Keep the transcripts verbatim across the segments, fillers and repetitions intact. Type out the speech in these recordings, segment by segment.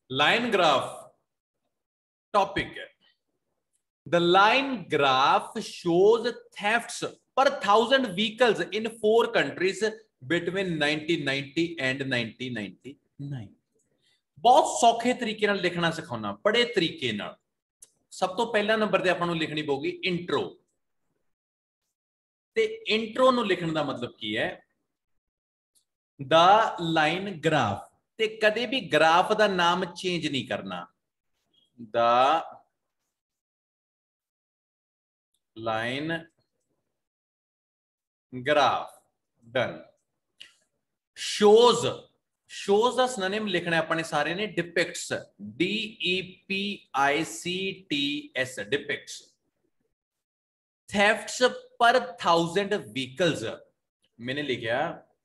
Line graph topic है। The line graph shows thefts per thousand vehicles in four countries between nineteen ninety and nineteen ninety nine. बहुत सौखे तरीके नाल लिखना सिखाउना, बड़े तरीके नाल। सब तो पहला नंबर ते आपां नूं लिखनी पऊगी इंट्रो। ते इंट्रो नूं लिखण दा मतलब की है, द लाइन ग्राफ। ते कदे भी ग्राफ दा नाम चेंज नहीं करना। The line graph done. Shows, shows का सिनोनिम लिखना है अपने सारे ने depicts, D E P I C T S, depicts. Thefts per thousand vehicles, मैंने लिखा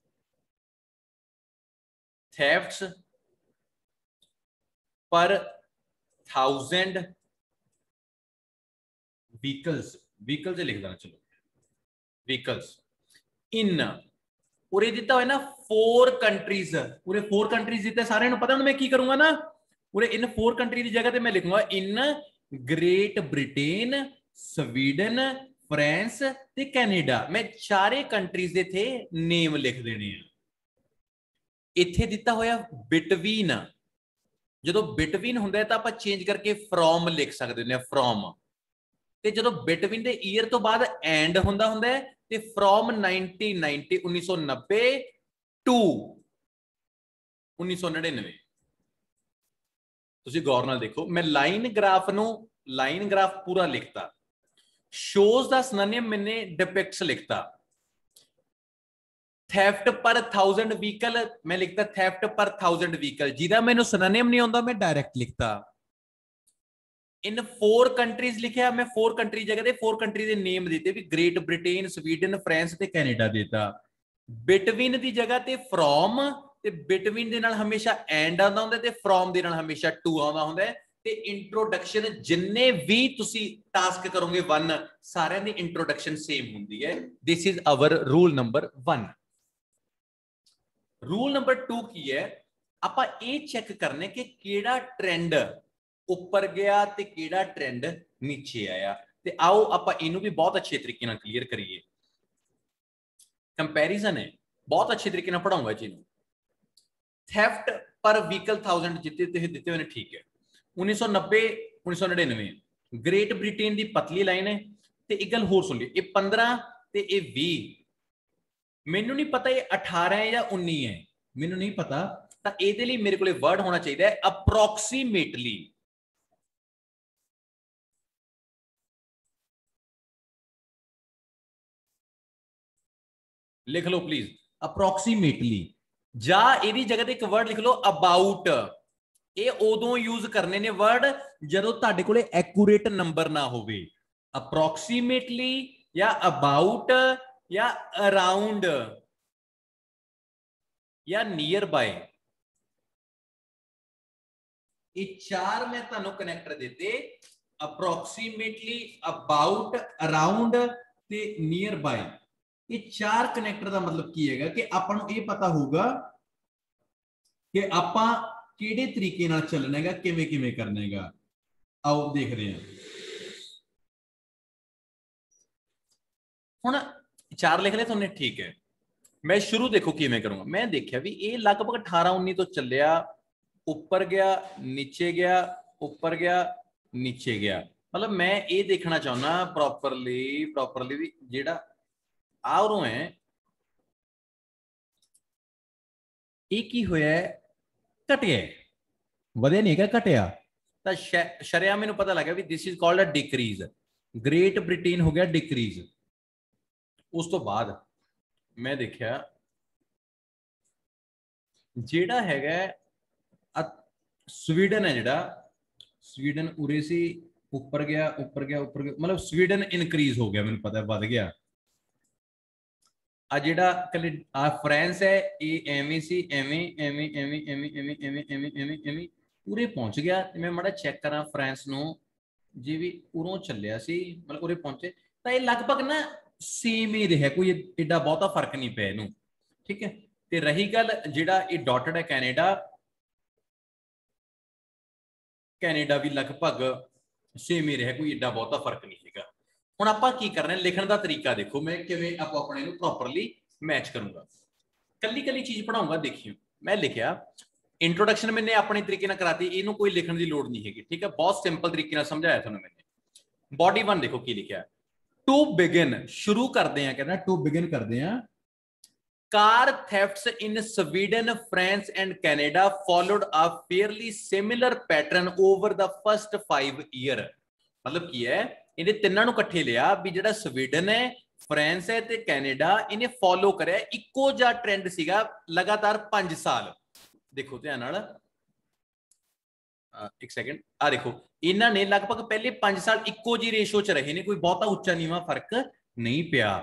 thefts per thousand vehicles, vehicles लिख देना, चलो व्हीकल्स इन, उरे दिता है ना फोर कंट्रीज, उरे फोर कंट्रीज दिता है सारे ने पता, मैं की करूंगा ना, उरे इन फोर कंट्री की जगह पे मैं लिखूंगा in Great Britain, Sweden, France ते कैनेडा। मैं चारे कंट्रीज दे थे नेम लिख देने हैं। इत्थे दिता होया बिटवीन, जो बिटवीन हुंदा है तो आप चेंज करके फ्रॉम लिख सकते हैं, फ्रॉम। ते जो बिटवीन दे ईयर तो बाद एंड हुंदा हुंदा है, ते फ्रॉम नाइनटीन नाइंटी उन्नीस सौ नब्बे टू उन्नीस सौ निन्यानवे। तुसी गौर नाल देखो, मैं लाइन ग्राफ नू लाइन ग्राफ पूरा लिखता, शोज दा सिनोनिम मैंने डिपिक्ट्स लिखता, थेफ्ट पर थाउजेंड व्हीकल मैं लिखता थेफ्ट पर थाउजेंड व्हीकल, जिदा मैंने सिनोनिम नहीं आंदा मैं डायरेक्ट लिखता। इन फोर कंट्रीज लिखा, मैं फोर कंट्री जगह फोर कंट्री के नेम देते भी, ग्रेट ब्रिटेन, स्वीडन, फ्रांस ते कैनेडा देता। बिटवीन की जगह ते फ्रॉम, ते बिटवीन दे नाल हमेशा एंड आंदा हुंदा ते फ्रॉम दे नाल हमेशा टू आंदा हुंदा है। ते इंट्रोडक्शन जिन्ने भी तुसी टास्क करोगे वन, सारे दी इंट्रोडक्शन सेम हुंदी है। This is our rule number one. Rule number two की है, आपां ये चेक करने कि केड़ा ट्रेंड ऊपर गया ते केड़ा ट्रेंड नीचे आया। ते आओ आपां इनू भी बहुत अच्छे तरीके नाल क्लीयर करिए। कंपैरिजन है, बहुत अच्छे तरीके नाल पढ़ाऊंगा जी। थेफ्ट पर व्हीकल थाउजेंड जितने दिते हुए ने, ठीक है। उन्नीस सौ नब्बे उन्नीस सौ निन्यानवे ग्रेट ब्रिटेन की पतली लाइन है। ते एक गल होर सुन ली, ये पंद्रह ते ये बीस, मैनू नहीं पता ये अठारह है या उन्नी है, मैनू नहीं पता। तो ये लिए मेरे को वर्ड होना चाहिए अप्रोक्सीमेटली। लिख लो प्लीज अप्रोक्सीमेटली, जा एदी जगह एक वर्ड लिख लो अबाउट। ये उदों यूज करने ने वर्ड जदों तुहाडे कोले एक्यूरेट नंबर ना होवे। अप्रोक्सीमेटली या अबाउट या अराउंड या नियर बाय, ये चार मैं तुहानू कनेक्टर देते, अप्रोक्सीमेटली, अबाउट, अराउंड ते नियर बाय। ये चार कनेक्टर का मतलब की है कि आपां नूं ये पता होगा कि आपां किहड़े तरीके नाल चलना है, किवें किवें करना है। आओ देख रहे हैं हुण, चार लिख ले तुमने, ठीक है। मैं शुरू देखो किवें करूंगा, मैं देखा भी ये लगभग अठारह उन्नी तो चलिया, ऊपर गया नीचे गया, ऊपर गया नीचे गया। मतलब मैं ये देखना चाहना प्रॉपरली प्रॉपरली भी जेड़ा आउरों है ये की होया घटिया, वधिया नहीं है, घटिया। तो शरिया मैनू पता लगा भी this is called a decrease. Great Britain हो गया डिक्रीज। उस तो बाद मैं देखा जेड़ा हैगा स्वीडन है, जेड़ा स्वीडन उरे से ऊपर गया ऊपर गया ऊपर गया, मतलब स्वीडन इनक्रीज हो गया, मैंने पता है बढ़ गया। आ जेड़ा कल आ फ्रांस है ये एवें सी एवें एवें एवें एवें एवें एवें एवें एवें एवें पूरे पहुंच गया। मैं माड़ा चेक करा फ्रांस नूं, जी भी उरों चलिया सी, मतलब उरे पहुंचे तो ये लगभग ना सेम ही रहा, कोई एडा बहुता फर्क नहीं पिया इनू, ठीक है। ते रही गल जेड़ा ये डॉटेड है कैनेडा, कैनेडा भी लगभग सेम ही रहा, कोई एडा बहुता फर्क नहीं है। हुण आपां की करना, लिखण दा तरीका देखो मैं किवें आपां अपने नूं प्रॉपरली मैच करूंगा। कल्ली कल्ली चीज पढ़ाऊंगा। देखियो मैं लिखिया इंट्रोडक्शन मैंने अपने तरीके नाल कराती, इहनूं कोई लिखण दी लोड़ नहीं हैगी, ठीक है, बहुत सिंपल तरीके नाल समझाया तुहानूं मैंने। बॉडी वन देखो की लिखिया, टू बिगिन, शुरू करते हैं, कहना टू बिगिन करते हैं। Car thefts in Sweden, France and Canada followed a fairly similar pattern over the first five year. मतलब की है, इन्हें तिन्नां नूं इकट्ठे लिया भी जिहड़ा स्वीडन है, फ्रांस है ते कैनेडा, इन्हें फॉलो करे इक्को जिहा ट्रेंड सीगा लगातार पांच साल। देखो ध्यान नाल, एक सेकंड, आ देखो इन्होंने लगभग पहले पांच साल इक्को जी रेशो च रहे ने, कोई बहुता उच्चा नीवा फर्क नहीं पिया।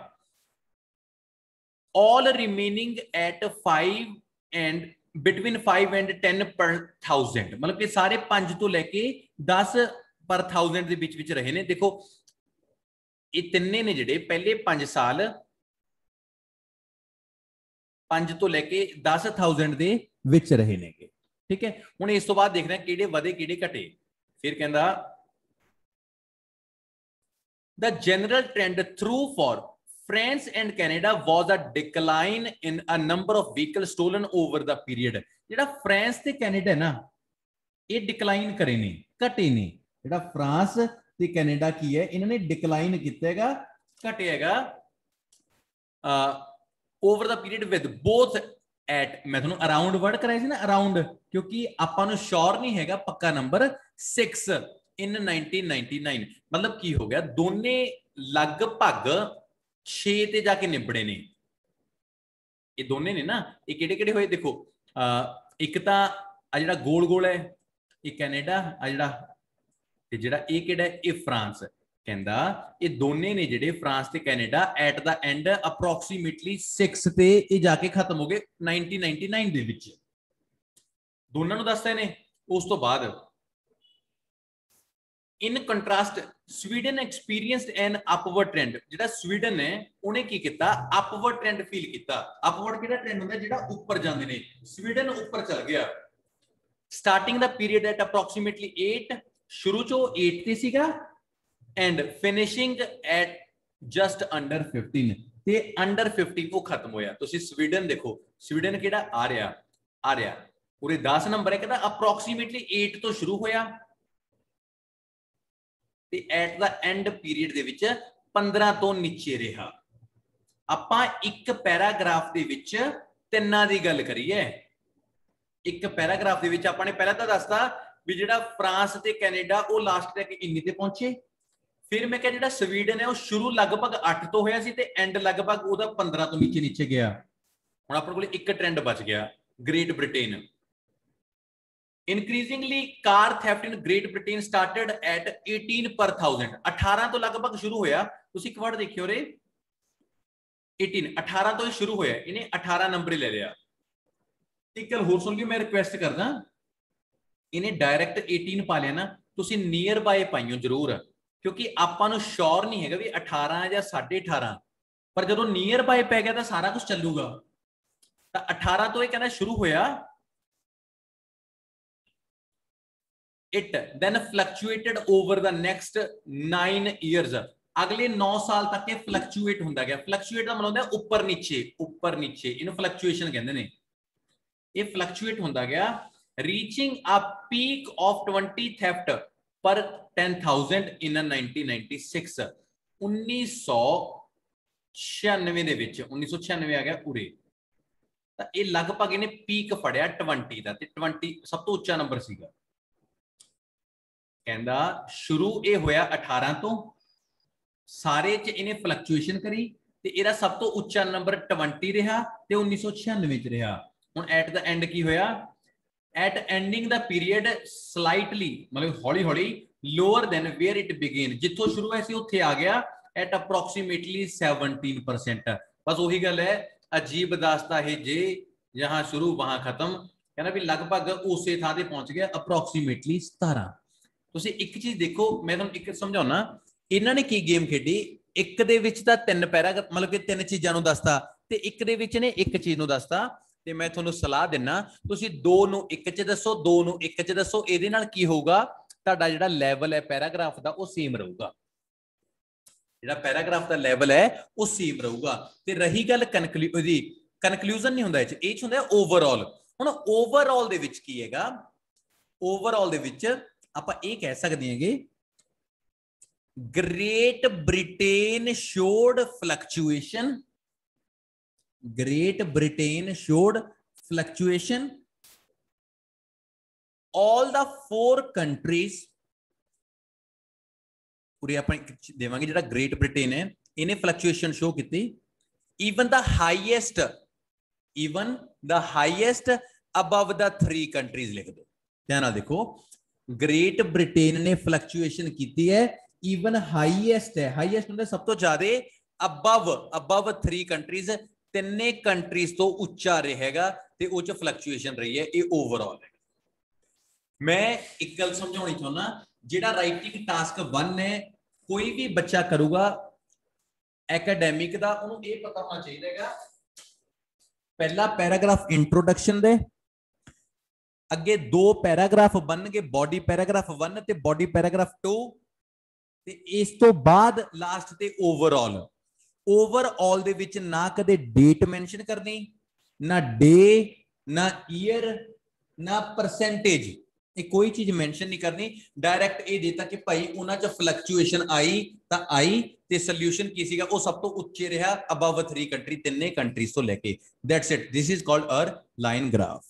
All remaining at five and between five and ten per thousand, मतलब कि सारे पांच तो लेके दस पर थाउजेंड के बीच बीच रहे ने। देखो ये तिन्ने ने जिहड़े पहले पांच साल पांच तो लेके दस थाउजेंड के विच रहे ने, ठीक है। हुण इस तो बाद देखना किहड़े वधे किहड़े घटे। फिर कहंदा the general trend through for France and Canada was a decline in a number of vehicles stolen over the period। जेड़ा फ्रांस ते कैनेडा ना ये डिक्लाइन करे ने, घटे ने। जेड़ा फ्रांस ते कैनेडा की है, इन्होंने डिक्लाइन किया, घटेगा over the period with both at, मैं तुहानूं अराउंड वर्ड कराया सी ना, अराउंड, क्योंकि आपां नूं श्योर नहीं हैगा पक्का number, six in nineteen ninety nine. मतलब की हो गया, दोने लगभग छे ते जाके निबड़े ने। ये दोने ने ना, ये किहड़े किहड़े होए देखो, आ, एक तां आ जिहड़ा गोल गोल है ये कैनेडा, आ जिहड़ा ते जिहड़ा ये किहड़ा है ये फ्रांस। कहंदा ये दोने ने जिहड़े फ्रांस ते Canada at the end approximately six ते ये जाके खत्म हो गए नाइनटीन नाइनटी नाइन दे विच। दोनों नूं दसदे ने। उस तो बाद in contrast Sweden experienced an upward trend. जिहड़ा स्वीडन है उन्हें की किया, अपवर्ड ट्रेंड फील किया। अपवर्ड किहड़ा ट्रेंड हुंदा, जिहड़ा ऊपर जांदे ने, स्वीडन ऊपर चल गया। Starting the period at approximately eight, शुरू चो एट ते सीगा and finishing eight just under fifteen, ते अंडर फिफ्टीन वो खत्म होया। तुसीं स्वीडन देखो, स्वीडन किहड़ा आ रहा आ रहा पूरे दस नंबर है, कहता अप्रोक्सीमेटली एट तो शुरू होया ते एट द एंड पीरियड दे विच पंद्रह तो नीचे रहा। आपां एक पैराग्राफ दे विच तिन्नां दी गल करिए। एक पैराग्राफ दे विच आपां ने पहला तां दसदा भी जिहड़ा फ्रांस ते कैनेडा वो लास्ट तक इन्नी ते पहुंचे। फिर मैं कहा जिहड़ा स्वीडन है वो शुरू लगभग अठ तो होया सी ते एंड लगभग ओहदा पंद्रह तो नीचे नीचे गया। हुण अपने कोल एक ट्रेंड बच गया, Great Britain. Increasingly car theft in Great Britain started at eighteen per thousand। अठारह तो लगभग शुरू होया। तुसी एक वर्ड देखियो रे, अठारह अठारह तो शुरू होया, इन्हें अठारह नंबर ले लिया। एक गल होर सुन लियो, मैं रिक्वेस्ट करदा इन्हें डायरेक्ट अठारह पा लिया ना, तुसी नियर बाय पाइयो जरूर, क्योंकि आपां नूं श्योर नहीं हैगा भी अठारह या साढ़े अठारह, पर जदों नियर बाय पै गया तो सारा कुछ चलूगा। तो अठारह तो ये कहना शुरू होया, it then fluctuated over the next nine years। अगले नौ साल तक ये फ्लक्चुएट होंदा गया। फ्लक्चुएट का मतलब होता है ऊपर नीचे ऊपर नीचे, इन्हें फ्लक्चुएशन कहते हैं। ये फ्लक्चुएट होंदा गया, reaching a peak of twenty theft per ten thousand in nineteen ninety six. उन्नीस सौ छियानवे दे विच उन्नीस सौ छियानवे आ गया उरे, तो ये लगभग इन्हें पीक फड़िया ट्वेंटी का, ट्वेंटी सब तो उच्चा नंबर सीगा। कहंदा शुरू ये होया अठारह तो, सारे च इन्हें फ्लक्चुएशन करी ते इहदा सब तो उच्चा नंबर ट्वेंटी रहा ते उन्नीस सौ छियानवे च रहा। हुण एट द एंड की होया, at ending the period slightly, मतलब हौली हौली lower than where it begin, जिथों शुरू है सी उत्थे आ गया एट अप्रोक्सीमेटली सैवनटीन परसेंट। बस वही गल है, अजीब दास्ता है जे जहां शुरू वहां खत्म। कहना भी लगभग उसे थां ते पहुंच गया अप्रोक्सीमेटली सतारह। तुसीं एक चीज देखो, मैं तुहानूं एक समझाउणा, इन्हां ने की गेम खेडी, एक दे विच तां तीन पैराग्राफ, मतलब कि तीन चीज़ां नूं दसदा ते एक दे विच ने एक चीज नूं दसदा। ते मैं तुहानूं सलाह दिना, तुसीं दो नूं एक च दसो, दो नूं एक च दसो, इहदे नाल की होऊगा ਤੁਹਾਡਾ ਜਿਹੜਾ ਲੈਵਲ ਹੈ ਪੈਰਾਗ੍ਰਾਫ ਦਾ ਉਹ ਸੇਮ ਰਹੂਗਾ, ਜਿਹੜਾ ਪੈਰਾਗ੍ਰਾਫ ਦਾ ਲੈਵਲ ਹੈ ਉਹ ਸੇਮ ਰਹੂਗਾ। ਤੇ ਰਹੀ ਗੱਲ ਕਨਕਲੂ ਦੀ ਕਨਕਲੂਜਨ ਨਹੀਂ ਹੁੰਦਾ ਇਹ ਚ, ਇਹ ਚ ਹੁੰਦਾ ਓਵਰਆਲ। ਹੁਣ ਓਵਰਆਲ ਦੇ ਵਿੱਚ ਕੀ ਹੈਗਾ, ਓਵਰਆਲ ਦੇ ਵਿੱਚ ਆਪਾਂ ਇਹ ਕਹਿ ਸਕਦੇ ਹਾਂਗੇ Great Britain showed fluctuation, Great Britain showed fluctuation, all the four countries, पूरे अपन देवांगे जेड़ा ग्रेट ब्रिटेन है इन्हें फ्लक्चुएशन शो की, even the highest, even the highest above the three countries लिख दो। ध्यान नाल देखो, ग्रेट ब्रिटेन ने फ्लक्चुएशन की है, even हाईएस्ट है, हाईएस्ट मतलब सब तो ज्यादा, above above three countries, तिन्ने कंट्रीज तो उच्चा रहेगा ते उच्च फ्लक्चुएशन रही है, ये ओवरऑल है। मैं एक गल समझानी चाहना, जेड़ा राइटिंग टास्क वन है कोई भी बच्चा करूगा एकेडमिक दा, उन्होंने ये पता होना चाहिए पहला पैराग्राफ इंट्रोडक्शन दे, अगे दो पैराग्राफ बन गए बॉडी पैराग्राफ वन ते बॉडी पैराग्राफ टू, ते इस तो बाद लास्ट ते ओवरऑल। ओवरऑल दे विच ना कदे डेट मेंशन करनी, ना डे, ना ईयर, ना परसेंटेज, कोई चीज मेंशन नहीं करनी, डायरेक्ट ये देता कि भाई उन्हां च फ्लक्चुएशन आई तां आई ते सॉल्यूशन की सीगा वो सब तो उच्चे रहा अबव थ्री कंट्री, तिन्ने कंट्रीज तो लेके। That's it, this is called a line graph.